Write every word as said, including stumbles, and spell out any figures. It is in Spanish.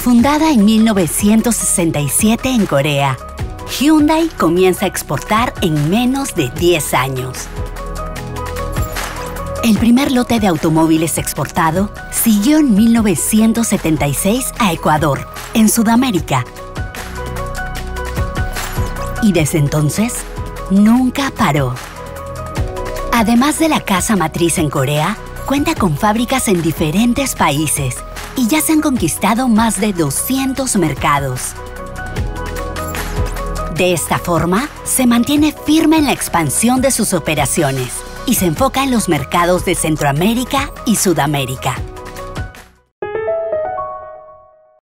Fundada en mil novecientos sesenta y siete en Corea, Hyundai comienza a exportar en menos de diez años. El primer lote de automóviles exportado siguió en mil novecientos setenta y seis a Ecuador, en Sudamérica. Y desde entonces, nunca paró. Además de la casa matriz en Corea, cuenta con fábricas en diferentes países y ya se han conquistado más de doscientos mercados. De esta forma, se mantiene firme en la expansión de sus operaciones y se enfoca en los mercados de Centroamérica y Sudamérica.